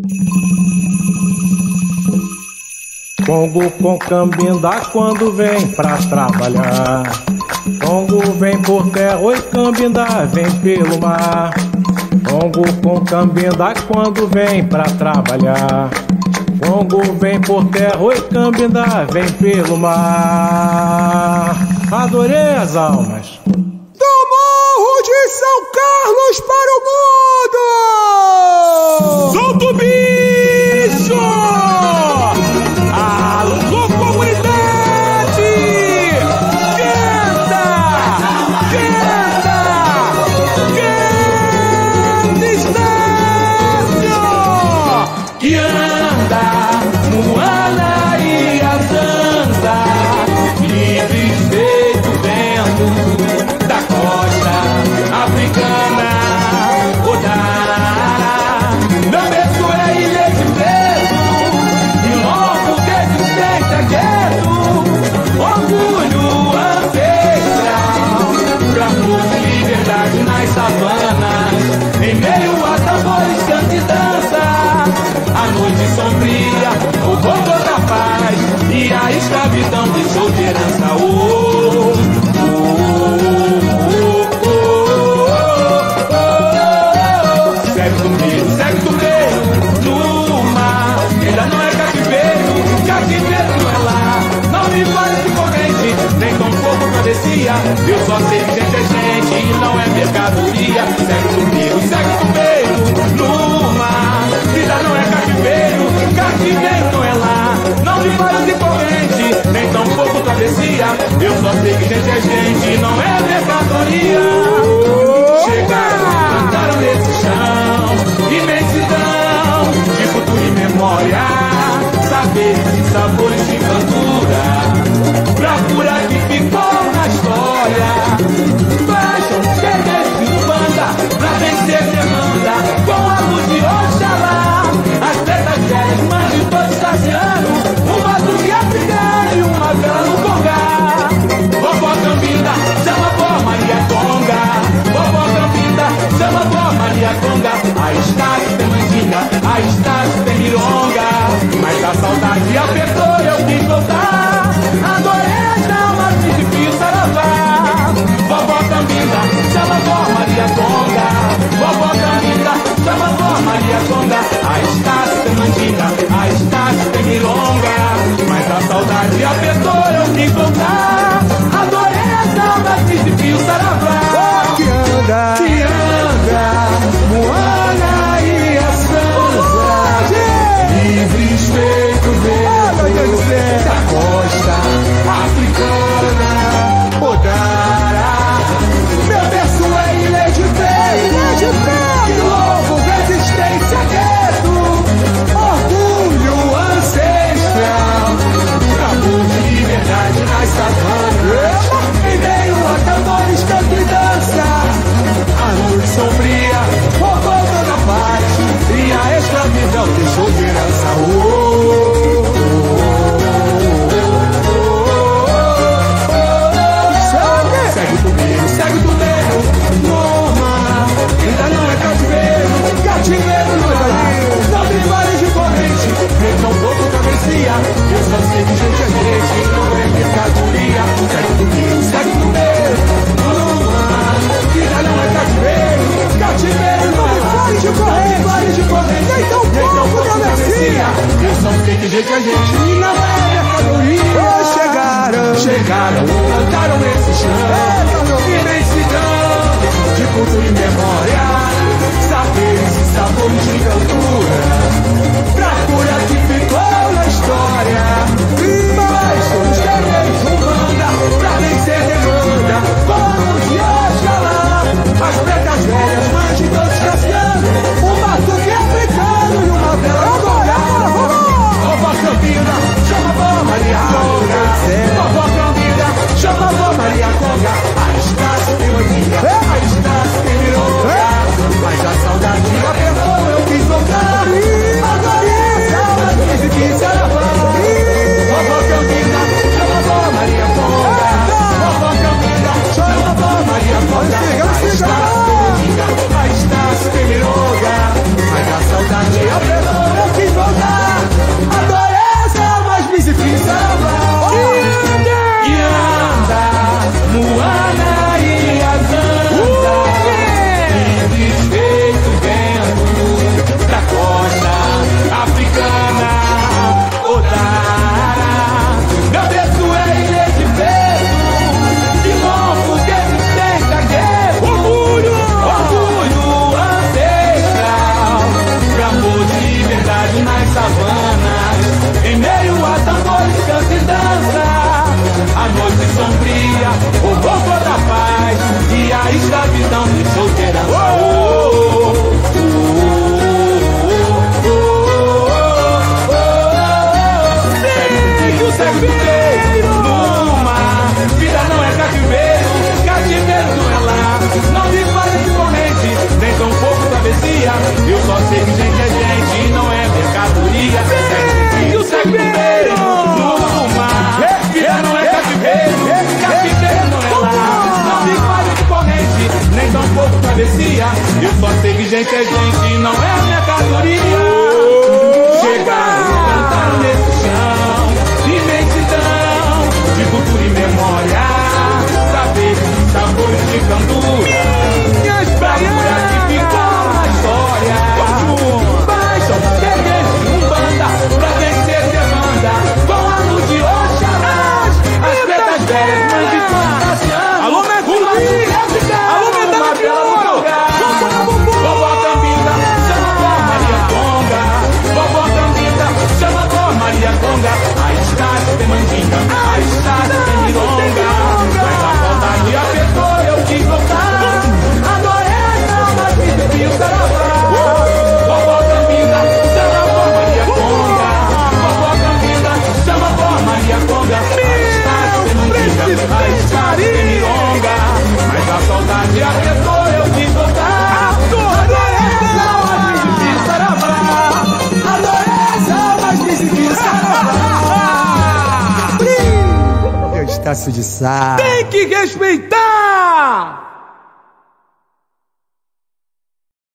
Congo com cambinda quando vem pra trabalhar. Congo vem por terra, oi cambinda, vem pelo mar. Congo com cambinda quando vem pra trabalhar. Congo vem por terra, oi cambinda, vem pelo mar. Adorei as almas. Do Morro de São Carlos para o mundo! Solta o bicho! Alô, comunidade! Canta! Canta! Canta, Estácio! Que anda, Moana e a Zanza, livres feito vento da costa africana. Meu berço é ilha de preto e longo resistência gueto, orgulho ancestral, clamor de liberdade nas savanas, em meio a tambores, canto e dança, a noite sombria, o povo da paz e a escravidão deixou de herança. Segue do meio, no mar, ainda não é cativeiro, cativeiro não é lá. Não me fale de corrente, nem tão pouco travessia. Eu só sei que gente é gente e não é mercadoria. Segue do meio, no mar, ainda não é cativeiro, cativeiro não é lá. Não me fale de corrente, nem tão pouco travessia. Eu só sei que gente é gente e não é mercadoria. Chegaram, cantaram nesse chão, imensidão de futuro e memória, saberes e sabores de cantura, bravura que ficou na história. Fashion, segredos de banda, pra vencer demanda, com a luz de Oxalá, as pretas velhas, mães de todos sacianos, uma tuque africana e uma vela no congá. Vovó Cambinda, chama vó Maria Conga. Vovó Cambinda, chama vó Maria Conga. A Estácio tem mandinga, a Estácio tem mironga, mas a saudade apertou e eu quis voltar. Adorei as almas de fio saravá. Vovó Cambinda, chama vó Maria Conga. Vovó Cambinda, chama vó Maria Conga. A Estácio tem mandinga, a Estácio tem mironga, mas a saudade apertou e eu quis voltar. Adorei as almas de fio saravá. Que anda, Moana e a Sansa, livres feito vento da costa africana. Odara, meu berço é ilha de peito, e louvo resistência gueto, orgulho ancestral, clamor de liberdade nas savanas, em meio a tambores, canto e dança, a luz sombria, o povo da paz e a escravidão deixou de herança. Segue do meio, no mar, ainda não é cativeiro, cativeiro não é lá. Não tem vale de corrente, nem tão pouco travessia. Eu só sei que gente é gente, não é mercadoria. Segue do meio, no mar, ainda não é cativeiro, cativeiro não é lá. Não tem vale de corrente, nem tão pouco travessia. Eu só sei que gente é gente e não é mercadoria. Chegaram, cantaram nesse chão, imensidão de cultura e memória, saberes e sabores de cantura, bravura que ficou na história. Mas todos queremos banda pra vencer demanda, como de Oxalá, as pretas velhas, mães de todos cassianos, um batuque africano e uma vela colorada. Vovó Cambinda, chama vó Maria Conga. Vovó Cambinda, chama vó Maria Conga. A Estácio tem mandinga, a Estácio tem mironga, mas a saudade apertou, eu quis voltar. Estácio de Sá. Tem que respeitar!